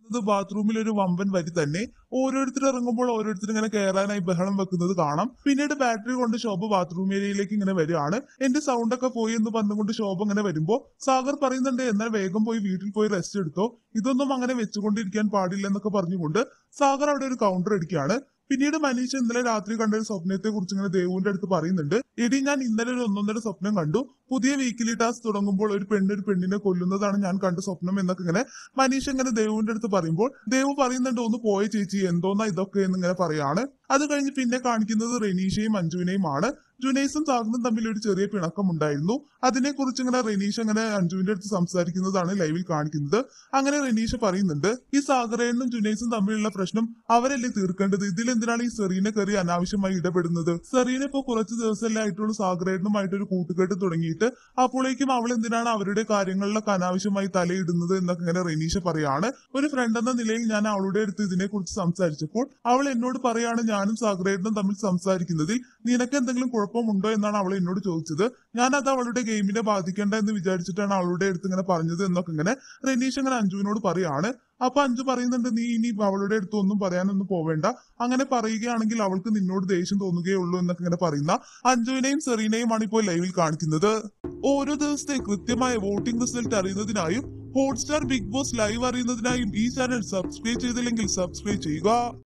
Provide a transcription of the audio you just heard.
ബാത്റൂമിൽ ഒരു വമ്പൻ വരി തന്നെ. ഓരോരുത്തർ ഇറങ്ങുമ്പോൾ ഓരോരുത്തർ ഇങ്ങനെ കയറാനായി ബഹളം വെക്കുന്നത് കാണാം. പിന്നീട് ബാറ്ററി കൊണ്ട് ശോഭ ബാത്റൂം ഏരിയയിലേക്ക് ഇങ്ങനെ വരികയാണ്. എന്റെ സൗണ്ട് ഒക്കെ പോയി എന്ന് പറഞ്ഞുകൊണ്ട് ശോഭ ഇങ്ങനെ വരുമ്പോ സാഗർ പറയുന്നുണ്ട്, എന്നാൽ വേഗം പോയി വീട്ടിൽ പോയി റെസ്റ്റ് എടുത്തോ, ഇതൊന്നും അങ്ങനെ വെച്ചുകൊണ്ടിരിക്കാൻ പാടില്ല എന്നൊക്കെ പറഞ്ഞുകൊണ്ട് സാഗർ അവിടെ ഒരു കൗണ്ടർ അടിക്കുകയാണ്. പിന്നീട് മനീഷ് ഇന്നലെ രാത്രി കണ്ട ഒരു സ്വപ്നത്തെ കുറിച്ച് ഇങ്ങനെ ദേവുവിന്റെ അടുത്ത് പറയുന്നുണ്ട്. എടി, ഞാൻ ഇന്നലെ ഒരു ഒന്നൊന്നര സ്വപ്നം കണ്ടു. പുതിയ വീക്കിലി ടാസ്ക് തുടങ്ങുമ്പോൾ ഒരു പെണ്ണിനെ കൊല്ലുന്നതാണ് ഞാൻ കണ്ട സ്വപ്നം എന്നൊക്കെ ഇങ്ങനെ മനീഷ് ഇങ്ങനെ ദേവുവിന്റെ അടുത്ത് പറയുമ്പോൾ ദേവു പറയുന്നുണ്ട്, ഒന്ന് പോയ ചേച്ചി, എന്തോന്നാ ഇതൊക്കെ എന്നിങ്ങനെ പറയാണ്. അത് കഴിഞ്ഞ് പിന്നെ കാണിക്കുന്നത് റെനീഷയും അഞ്ജുവിനെയും ആണ്. ജുനൈസും സാഗറും തമ്മിൽ ഒരു ചെറിയ പിണക്കം ഉണ്ടായിരുന്നു. അതിനെക്കുറിച്ച് ഇങ്ങനെ റെനീഷ് അങ്ങനെ അഞ്ജുവിന്റെ അടുത്ത് സംസാരിക്കുന്നതാണ് ലൈവിൽ കാണിക്കുന്നത്. അങ്ങനെ റെനീഷ പറയുന്നുണ്ട്, ഈ സാഗറേനും ജുനൈസും തമ്മിലുള്ള പ്രശ്നം അവരല്ലേ തീർക്കേണ്ടത്, ഇതിലെന്തിനാണ് ഈ സെറീനെ കയറി അനാവശ്യമായി ഇടപെടുന്നത്? സെറീനെ ഇപ്പൊ കുറച്ച് ദിവസമല്ലേ ആയിട്ടുള്ളൂ സാഗറേനുമായിട്ട് ഒരു കൂട്ടുകെട്ട് തുടങ്ങിയിട്ട്, അപ്പോഴേക്കും അവൾ എന്തിനാണ് അവരുടെ കാര്യങ്ങളിലൊക്കെ അനാവശ്യമായി തലയിടുന്നത് എന്നൊക്കെ ഇങ്ങനെ റെനീഷ പറയാണ്. ഒരു ഫ്രണ്ട് എന്ന നിലയിൽ ഞാൻ അവളുടെ അടുത്ത് ഇതിനെ കുറിച്ച് സംസാരിച്ചപ്പോൾ അവൾ എന്നോട് പറയാണ്, ഞാനും സാഗറേനും തമ്മിൽ സംസാരിക്കുന്നതിൽ നിനക്ക് എന്തെങ്കിലും കുഴപ്പമുണ്ടോ എന്നാണ് അവൾ എന്നോട് ചോദിച്ചത്. ഞാൻ അത് അവളുടെ ഗെയിമിനെ ബാധിക്കേണ്ട എന്ന് വിചാരിച്ചിട്ടാണ് അവളുടെ അടുത്ത് ഇങ്ങനെ പറഞ്ഞത് എന്നൊക്കെ ഇങ്ങനെ റെനീഷ് ഇങ്ങനെ അഞ്ജുവിനോട് പറയാണ്. അപ്പൊ അഞ്ജു പറയുന്നുണ്ട്, നീ ഇനി അവളുടെ അടുത്ത് ഒന്നും പറയാനൊന്നും പോവേണ്ട, അങ്ങനെ പറയുകയാണെങ്കിൽ അവൾക്ക് നിന്നോട് ദേഷ്യം തോന്നുകയുള്ളൂ എന്നൊക്കെ ഇങ്ങനെ പറയുന്ന അഞ്ജുവിനെയും സെറീനെയുമാണ് ഇപ്പോൾ ലൈവിൽ കാണിക്കുന്നത്. ഓരോ ദിവസത്തെ കൃത്യമായ വോട്ടിംഗ് റിസൾട്ട് അറിയുന്നതിനായും ഹോട്ട്സ്റ്റാർ ബിഗ് ബോസ് ലൈവ് അറിയുന്നതിനായും ഈ ചാനൽ സബ്സ്ക്രൈബ് ചെയ്തില്ലെങ്കിൽ സബ്സ്ക്രൈബ് ചെയ്യുക.